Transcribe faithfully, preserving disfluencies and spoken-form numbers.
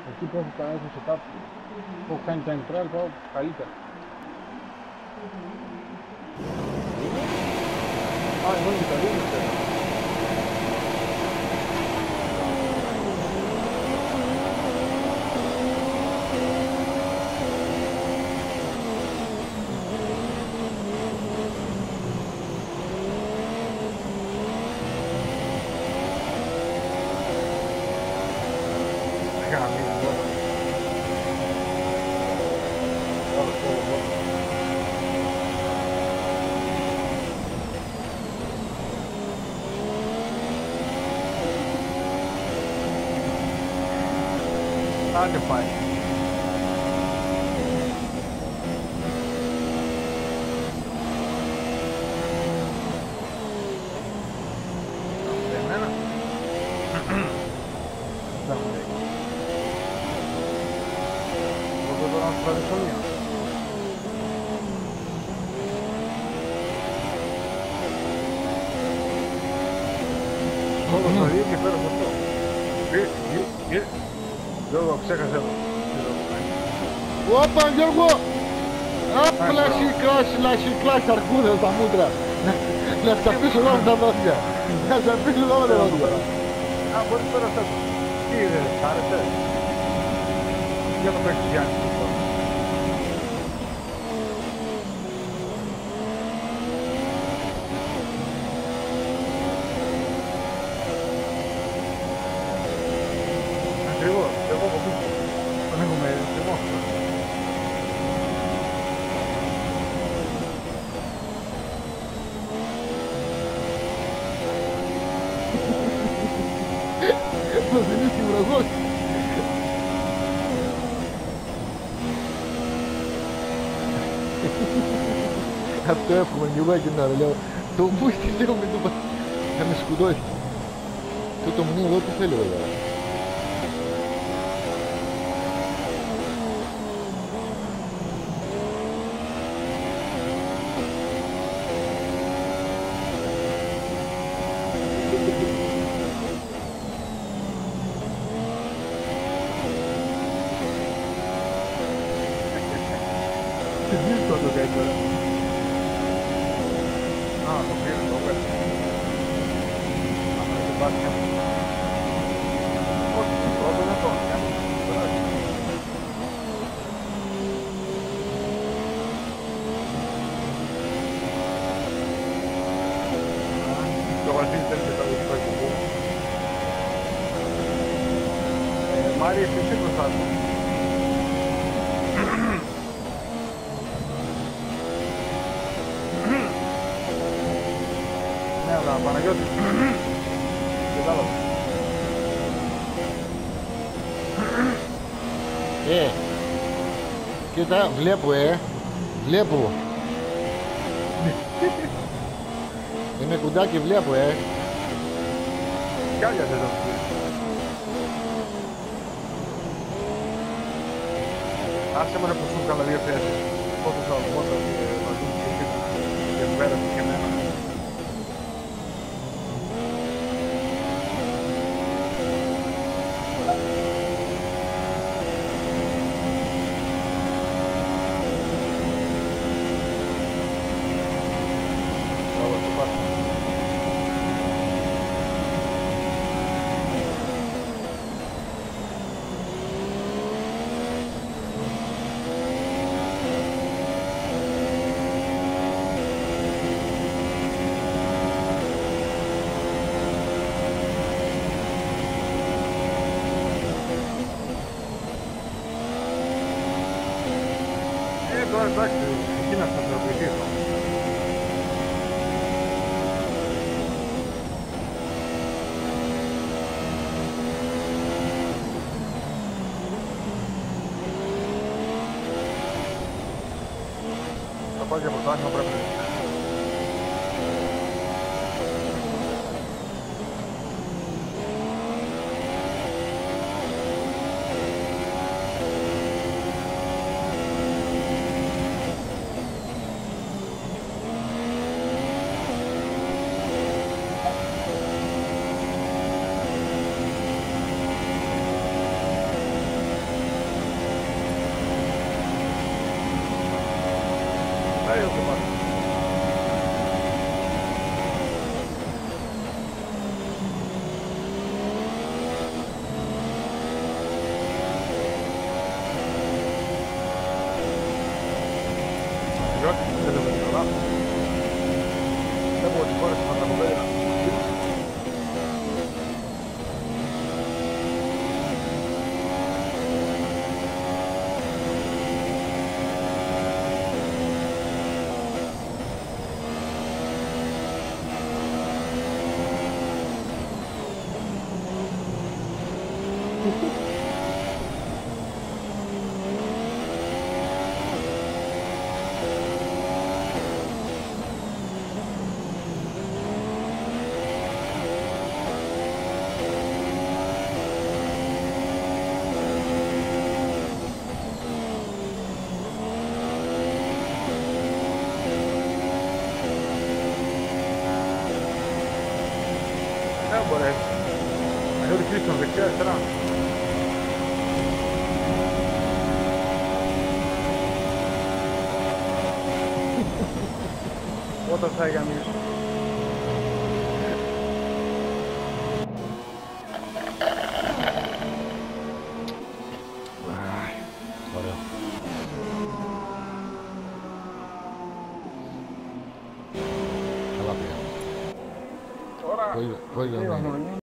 Εκεί που έχω κάνει το setup, που έχω κάνει time trial, πάω καλύτερα. Α, εγώ είναι και τα δύο πέρα. Άντε πάει. Εμένα. Δεν μου λέει. Εγώ τώρα να σου πάρει στο μία. Όλο το ίδιο και πέρα από αυτό. Γυρ, γυρ, γυρ. Γιώργο, ξέχασε εδώ. Όπα Γιώργο! Απλά σικλάσει, να σικλάσει αρκούδες τα μούτρα. Να σε αφήσω εδώ με τα δόντια. Να σε αφήσω εδώ με τα δόντια. Α, μπορείς τώρα αυτό. Τι είναι, σ' άρεσε. Για το παίξεις Γιάννη. Ακριβώς, εγώ από πίσω. Τον έχουμε ακριβώς. Μας δίνεις ουραγός. Αυτό εύχομαι και εγώ εκείνο να λέω. Το μπούστι λέω με το πα... Θα με σκουδώσει. Το μνήμο εδώ τι θέλω βέβαια. Τι δύσκολο το κάνει τώρα. Α, το πήρε το πέρα. Αυτό δεν πάει κάτι. Όχι, πρώτο δεν το κάνει. Το Βασίλη θέλει και τα δικά του. Μάρη, εσύ είσαι μπροστά του. Ναι, αλλά Παναγιώτη. Κατάλαβα. Ε, κοίτα, βλέπω ε, βλέπω. Είμαι κοντά και βλέπω ε. Κι άλλα δεν θα μου πεις. Άσε με να προσούν καλά δύο θέσεις. Πόσο θα πόσο θα δουν και εσύ και πέρα και εμένα. Όλα το πάρω. Ε, τώρα εντάξει, εκεί να σταθεροποιηθεί. Θα πάει για πρωτάθλημα πρέπει. agora é. Mas eu difícil, não sei o será? Outra segue, amigos. Ai, olha. Ela mesmo. Ora, Foi, foi, Sim, amigo. irmão.